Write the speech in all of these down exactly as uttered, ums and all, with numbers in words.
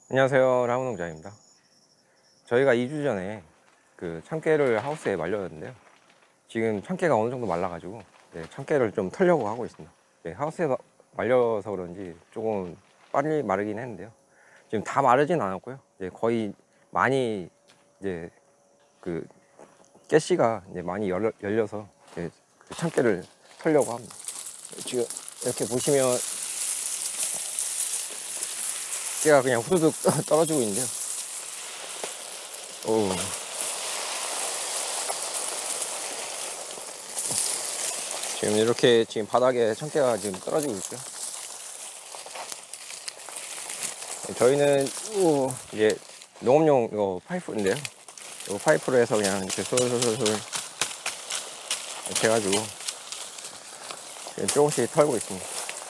안녕하세요, 라운농장입니다. 저희가 이 주 전에 그 참깨를 하우스에 말렸는데요. 지금 참깨가 어느 정도 말라가지고 네, 참깨를 좀 털려고 하고 있습니다. 네, 하우스에 마- 말려서 그런지 조금 빨리 마르긴 했는데요. 지금 다 마르진 않았고요. 이제 거의 많이 이제 그 깨씨가 이제 많이 열려, 열려서 이제 그 참깨를 털려고 합니다. 지금 이렇게 보시면 깨가 그냥 후두둑 떨어지고 있는데요. 오. 지금 이렇게 지금 바닥에 참깨가 지금 떨어지고 있고요. 저희는 요 이제 농업용 이거 파이프인데요. 이 파이프로 해서 그냥 이렇게 솔솔솔솔 이렇게 해가지고 지금 조금씩 털고 있습니다.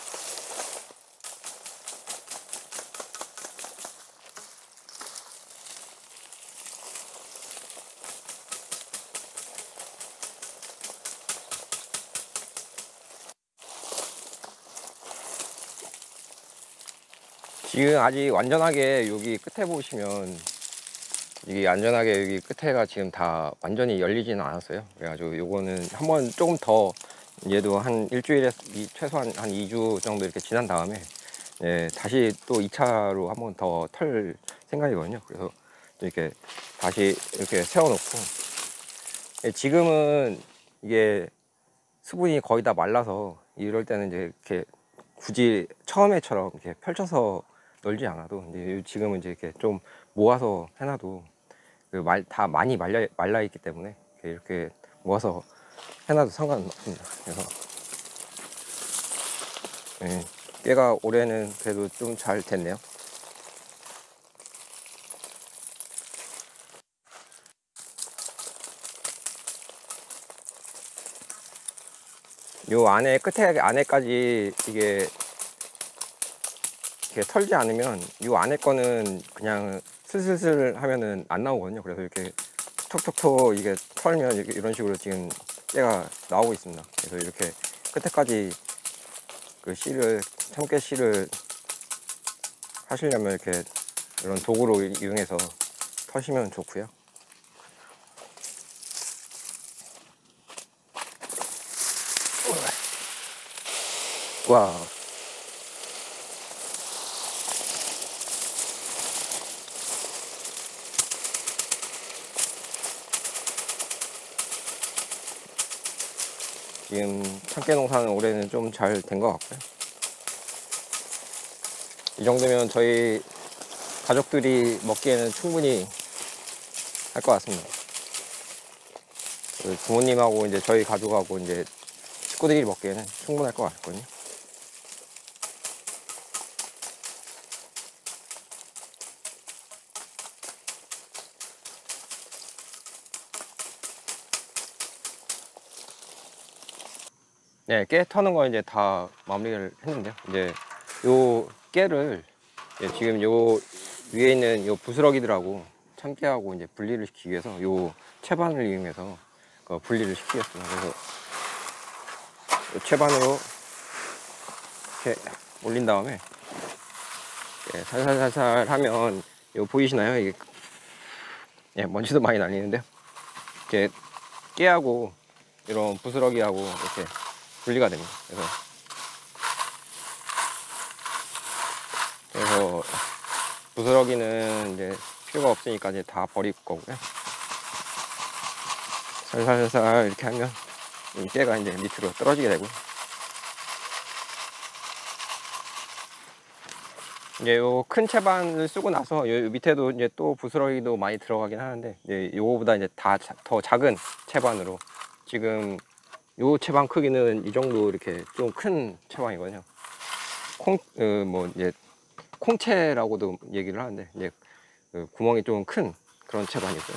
지금 아직 완전하게 여기 끝에 보시면 이게 안전하게 여기 끝에가 지금 다 완전히 열리지는 않았어요. 그래가지고 요거는 한번 조금 더 얘도 한 일주일에 최소한 한 이 주 정도 이렇게 지난 다음에 예, 다시 또 이 차로 한번 더 털 생각이거든요. 그래서 이렇게 다시 이렇게 세워놓고 예, 지금은 이게 수분이 거의 다 말라서 이럴 때는 이제 이렇게 굳이 처음에처럼 이렇게 펼쳐서 널지 않아도 이제 지금은 이제 이렇게 좀 모아서 해놔도 그 말, 다 많이 말려, 말라 있기 때문에 이렇게 모아서 해놔도 상관없습니다. 그래서 예, 깨가 올해는 그래도 좀 잘 됐네요. 요 안에 끝에 안에까지 이게 이렇게 털지 않으면 요 안에 거는 그냥 슬슬슬 하면은 안 나오거든요. 그래서 이렇게 톡톡톡 이게 털면 이렇게 이런 식으로 지금 깨가 나오고 있습니다. 그래서 이렇게 끝에까지 그 씨를 참깨 씨를 하시려면 이렇게 이런 도구로 이용해서 터시면 좋고요. 와. 지금 참깨 농사는 올해는 좀 잘 된 것 같고요. 이 정도면 저희 가족들이 먹기에는 충분히 할 것 같습니다. 그 부모님하고 이제 저희 가족하고 이제 식구들이 먹기에는 충분할 것 같거든요. 네, 깨 터는 거 이제 다 마무리를 했는데요. 이제 요 깨를 이제 지금 요 위에 있는 요 부스러기들하고 참깨하고 이제 분리를 시키기 위해서 요 채반을 이용해서 그 분리를 시키겠습니다. 그래서 요 채반으로 이렇게 올린 다음에 예, 살살살살 하면 요 보이시나요? 이게 예, 먼지도 많이 날리는데요. 이렇게 깨하고 이런 부스러기하고 이렇게 분리가 됩니다. 그래서 그래서 부스러기는 이제 필요가 없으니까 이제 다 버릴 거고요. 살살살 이렇게 하면 이 깨가 이제 밑으로 떨어지게 되고 이제 요 큰 채반을 쓰고 나서 요 밑에도 이제 또 부스러기도 많이 들어가긴 하는데 이제 요거보다 이제 다 더 작은 채반으로 지금 요 채반 크기는 이 정도 이렇게 좀 큰 채반이거든요. 콩, 어, 뭐 이제 콩채라고도 얘기를 하는데 이제 그 구멍이 좀 큰 그런 채반이고요.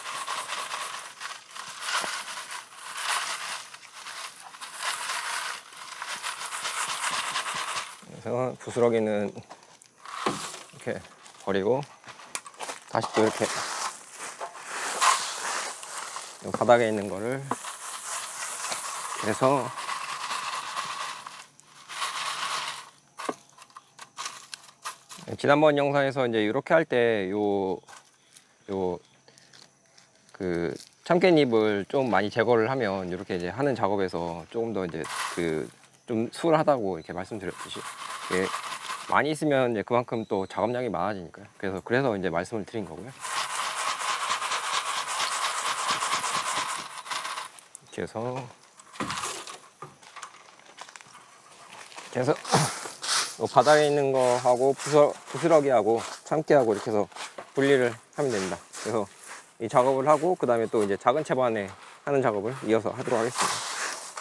그래서 부스러기는 이렇게 버리고 다시 또 이렇게 바닥에 있는 거를 해서 지난번 영상에서 이제 이렇게 할 때 요 요 그 참깨잎을 좀 많이 제거를 하면 이렇게 이제 하는 작업에서 조금 더 이제 그 좀 수월하다고 이렇게 말씀드렸듯이, 예, 많이 있으면 이제 그만큼 또 작업량이 많아지니까요. 그래서 그래서 이제 말씀을 드린 거고요. 이렇게 해서 이렇게 해서 요 바닥에 있는 거하고 부스러, 부스러기하고 참깨하고 이렇게 해서 분리를 하면 됩니다. 그래서 이 작업을 하고 그 다음에 또 이제 작은 채반에 하는 작업을 이어서 하도록 하겠습니다.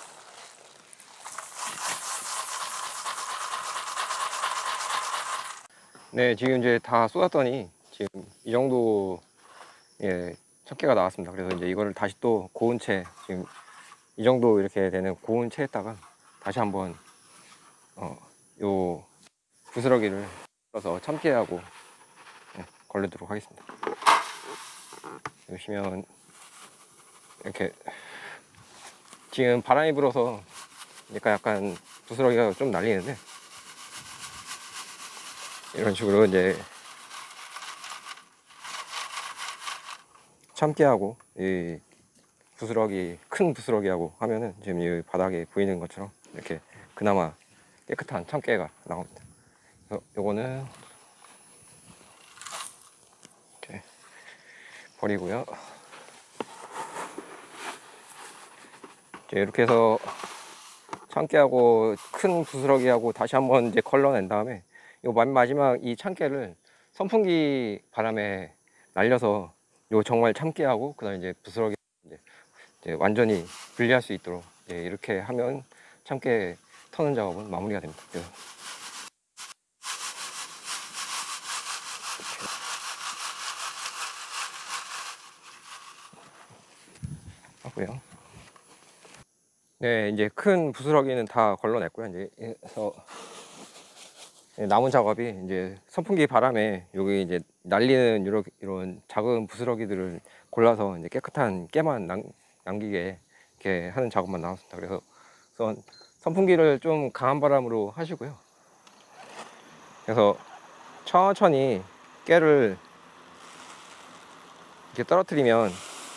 네, 지금 이제 다 쏟았더니 지금 이 정도, 예, 참깨가 나왔습니다. 그래서 이제 이거를 다시 또 고운 채, 지금 이 정도 이렇게 되는 고운 채에다가 다시 한번 어, 요 부스러기를 써서 참깨하고, 예, 걸르도록 하겠습니다. 보시면 이렇게 지금 바람이 불어서 약간 약간 부스러기가 좀 날리는데, 이런 식으로 이제 참깨하고 이 부스러기, 큰 부스러기하고 하면은 지금 이 바닥에 보이는 것처럼 이렇게 그나마 깨끗한 참깨가 나옵니다. 그래서 요거는 이렇게 버리고요. 이렇게 해서 참깨하고 큰 부스러기하고 다시 한번 이제 걸러낸 다음에 요 맨 마지막 이 참깨를 선풍기 바람에 날려서 요 정말 참깨하고 그다음에 이제 부스러기 이제, 이제 완전히 분리할 수 있도록, 예, 이렇게 하면 참깨 터는 작업은 마무리가 됩니다. 그래서 하고요. 네, 이제 큰 부스러기는 다 걸러냈고요. 이제 그래서 남은 작업이 이제 선풍기 바람에 여기 이제 날리는 이런 이런 작은 부스러기들을 골라서 이제 깨끗한 깨만 남, 남기게 이렇게 하는 작업만 나왔습니다. 그래서 선, 선풍기를 좀 강한 바람으로 하시고요. 그래서 천천히 깨를 이렇게 떨어뜨리면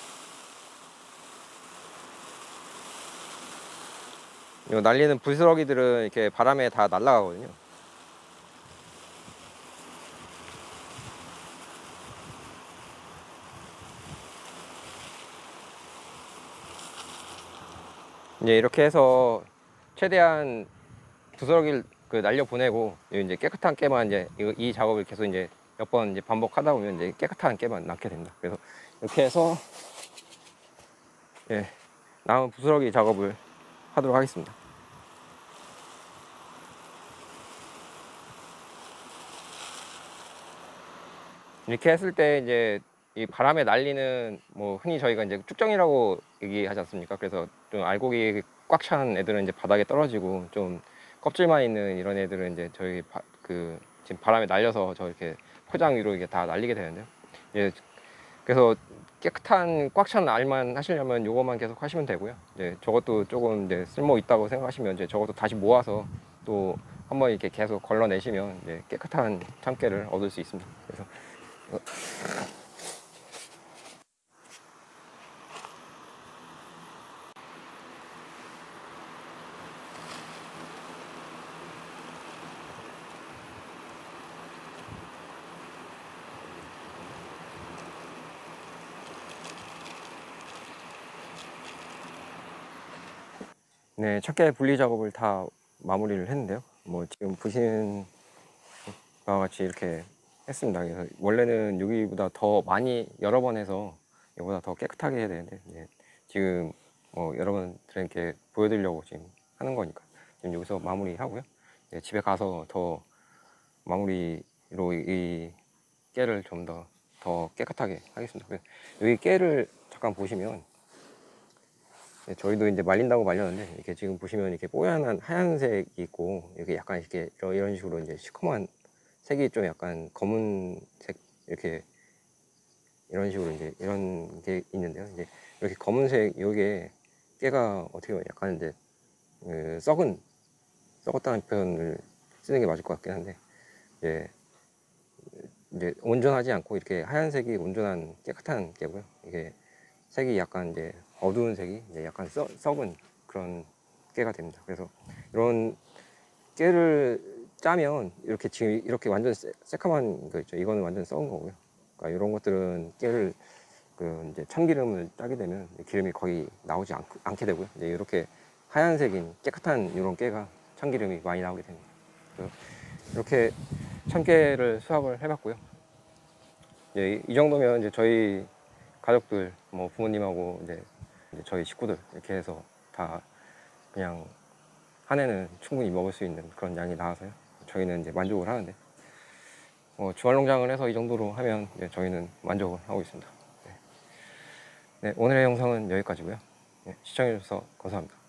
요 날리는 부스러기들은 이렇게 바람에 다 날아가거든요. 이제 이렇게 해서 최대한 부스러기를 그 날려 보내고 이제 깨끗한 깨만 이제 이, 이 작업을 계속 이제 몇 번 이제 반복하다 보면 이제 깨끗한 깨만 낳게 됩니다. 그래서 이렇게 해서, 예, 남은 부스러기 작업을 하도록 하겠습니다. 이렇게 했을 때 이제 이 바람에 날리는, 뭐 흔히 저희가 이제 쭉정이라고 얘기하지 않습니까? 그래서 좀 알곡이 꽉 찬 애들은 이제 바닥에 떨어지고 좀 껍질만 있는 이런 애들은 이제 저희 바, 그 지금 바람에 날려서 저 이렇게 포장 위로 이게 다 날리게 되는데요. 예, 그래서 깨끗한 꽉 찬 알만 하시려면 요것만 계속 하시면 되고요. 이제 저것도 조금 이제 쓸모 있다고 생각하시면 이제 저것도 다시 모아서 또 한번 이렇게 계속 걸러내시면 이제 깨끗한 참깨를 얻을 수 있습니다. 그래서 네, 참깨 분리 작업을 다 마무리를 했는데요. 뭐 지금 보시는 바와 같이 이렇게 했습니다. 그래서 원래는 여기보다 더 많이 여러 번 해서 이보다 더 깨끗하게 해야 되는데, 이제 지금 뭐 여러분들에게 보여드리려고 지금 하는 거니까 지금 여기서 마무리하고요. 이제 집에 가서 더 마무리로 이 깨를 좀 더 더 깨끗하게 하겠습니다. 여기 깨를 잠깐 보시면, 저희도 이제 말린다고 말렸는데 이렇게 지금 보시면 이렇게 뽀얀한 하얀색이 있고 이렇게 약간 이렇게 이런 식으로 이제 시커먼 색이 좀 약간 검은색 이렇게 이런 식으로 이제 이런 게 있는데요. 이제 이렇게 검은색 요게 깨가 어떻게 보면 약간 이제 그 썩은 썩었다는 표현을 쓰는 게 맞을 것 같긴 한데, 예, 이제 온전하지 않고 이렇게 하얀색이 온전한 깨끗한 깨고요. 이게 색이 약간 이제 어두운 색이 이제 약간 썩, 썩은 그런 깨가 됩니다. 그래서 이런 깨를 짜면 이렇게 지금 이렇게 완전 새, 새카만 거 있죠. 이거는 완전 썩은 거고요. 그러니까 이런 것들은 깨를 그 이제 참기름을 짜게 되면 기름이 거의 나오지 않, 않게 되고요. 이제 이렇게 하얀색인 깨끗한 이런 깨가 참기름이 많이 나오게 됩니다. 그래서 이렇게 참깨를 수확을 해봤고요. 이제 이 정도면 이제 저희 가족들, 뭐 부모님하고 이제, 이제 저희 식구들 이렇게 해서 다 그냥 한 해는 충분히 먹을 수 있는 그런 양이 나와서요. 저희는 이제 만족을 하는데, 어, 주말농장을 해서 이 정도로 하면 이제 저희는 만족을 하고 있습니다. 네. 네, 오늘의 영상은 여기까지고요. 네, 시청해주셔서 감사합니다.